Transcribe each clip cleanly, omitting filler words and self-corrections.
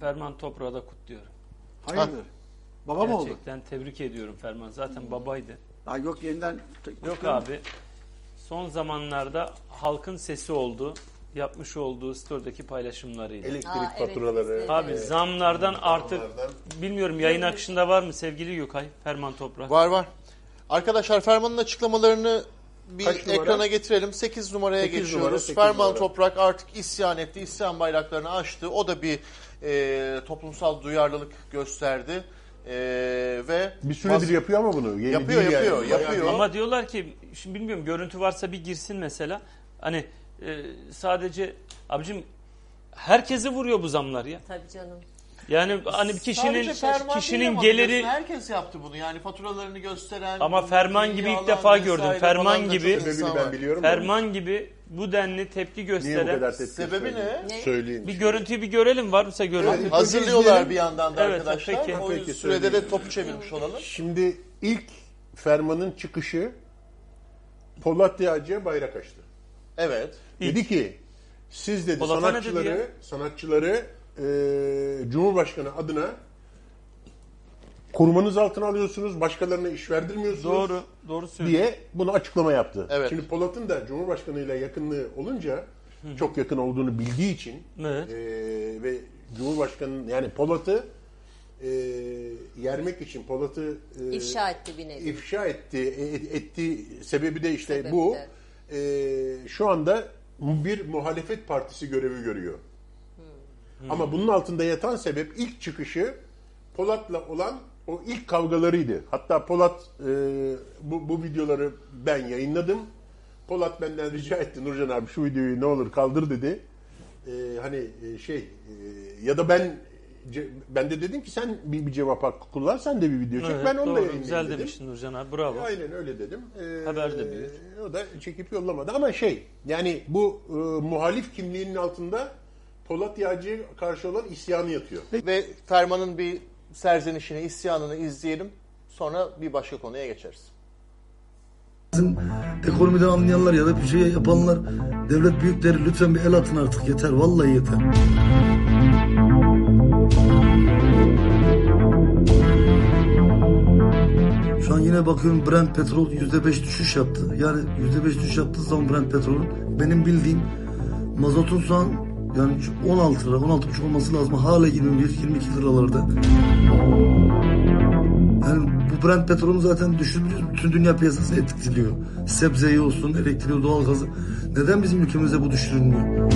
Ferman Toprak'ı da kutluyorum. Hayırdır? Baba mı oldu? Gerçekten tebrik ediyorum Ferman. Zaten babaydı. Ha, yok yeniden. Yok abi. Son zamanlarda halkın sesi oldu. Yapmış olduğu story'deki paylaşımlarıyla. Elektrik faturaları. Abi zamlardan artık bilmiyorum yayın akışında var mı sevgili Gökay Ferman Toprak? Var. Arkadaşlar Ferman'ın açıklamalarını bir Kaç numara? ekrana getirelim. 8 numaraya 8 geçiyoruz. numara, 8 Ferman numara. Toprak artık isyan etti. İsyan bayraklarını açtı. O da bir toplumsal duyarlılık gösterdi. Ve Bir süredir yapıyor ama bunu. Yeni Yapıyor, değil yapıyor, yani. yapıyor. Bayağı Ama diyorlar ki şimdi bilmiyorum görüntü varsa bir girsin mesela. Hani sadece abicim herkesi vuruyor bu zamlar ya. Tabii canım. Yani hani bir Sadece Ferman değil kişinin ama geliri biliyorsun, herkes yaptı bunu. Yani faturalarını gösteren. ama Ferman gibi ilk alan defa vesaire gördüm. falan Ferman da gibi çok insan Sebebini var. ben biliyorum. da. Ferman gibi bu denli tepki Niye bu gösteren kadar tepki Sebebi gösteriyor? ne? Söyleyeyim. bir görüntüyü bir görelim var mıysa görelim. Evet. Hazırlıyorlar bir yandan da Evet, arkadaşlar. peki. O Peki, sürede de söyleyeyim. topu çevirmiş olalım. Şimdi ilk Ferman'ın çıkışı Polat Yağcı'ya bayrak açtı. Evet. Dedi ki siz dedi Polat'a ne dedi ya? sanatçıları Cumhurbaşkanı adına korumanız altına alıyorsunuz, başkalarına iş verdirmiyorsunuz Doğru söylüyor. diye bunu açıklama yaptı. Evet. Şimdi Polat'ın da Cumhurbaşkanıyla yakınlığı olunca çok yakın olduğunu bildiği için Evet. ve Cumhurbaşkanı'nın yani Polat'ı yermek için Polat'ı İfşa etti bir nevi. ifşa etti sebebi de işte Sebebi bu. de. Şu anda bir muhalefet partisi görevi görüyor. Ama bunun altında yatan sebep ilk çıkışı Polat'la olan o ilk kavgalarıydı. Hatta Polat bu videoları ben yayınladım. Polat benden rica etti, Nurcan abi şu videoyu ne olur kaldır dedi. Ya da ben de dedim ki sen bir cevap hakkı kullan, sen de bir video çek, Evet, ben onu da doğru, yayınlayayım güzel dedim. demiştin Nurcan abi bravo. Aynen öyle dedim. Haber de büyük. O da çekip yollamadı ama yani bu muhalif kimliğinin altında Polat Yağcı'ya karşı olan isyanı yatıyor. Ve Ferman'ın bir serzenişini, isyanını izleyelim. Sonra bir başka konuya geçeriz. Ekonomiden anlayanlar ya da bir şey yapanlar, devlet büyükleri lütfen bir el atın artık, yeter, vallahi yeter. Şu an yine bakıyorum Brent petrol %5 düşüş yaptı. Yani %5 düşüş yaptığı zaman Brent petrolün benim bildiğim mazotun şu an yani 16 lira, 16,5 olması lazım. Hala 21-22 liralarda. Yani bu Brent petrolün zaten düşürünce bütün dünya piyasası etkiliyor. Sebzeyi olsun, elektriği, doğalgazı. Neden bizim ülkemizde bu düşürülmüyor?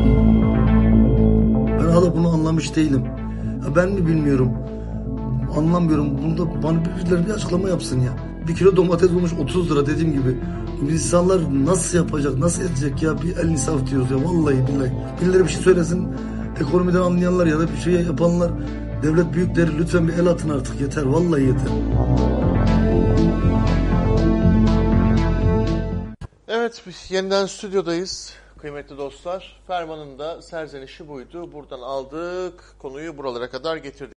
Ben hala bunu anlamış değilim. Ya ben mi bilmiyorum? Anlamıyorum. Bunda bana birileri bir açıklama yapsın ya. Bir kilo domates olmuş 30 lira dediğim gibi. İnsanlar nasıl yapacak, nasıl edecek ya? Bir el insaf diyoruz ya, vallahi billahi. Birileri bir şey söylesin. Ekonomiden anlayanlar ya da bir şey yapanlar, devlet büyükleri lütfen bir el atın artık, yeter, vallahi yeter. Evet, biz yeniden stüdyodayız kıymetli dostlar. Ferman'ın da serzenişi buydu. Buradan aldık, konuyu buralara kadar getirdik.